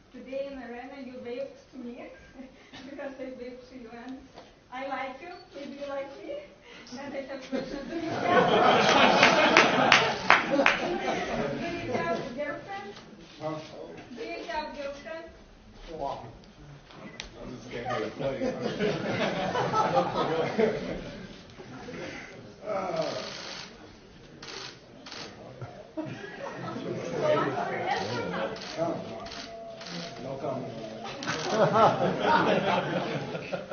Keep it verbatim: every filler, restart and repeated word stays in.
today in Arena you waved to me because I waved to you, and I like you, maybe you like me, and I have questions. Do you have, do you have girlfriend? Huh? Do you have girlfriend? Wow. I'm just getting how to play. uh. No comment.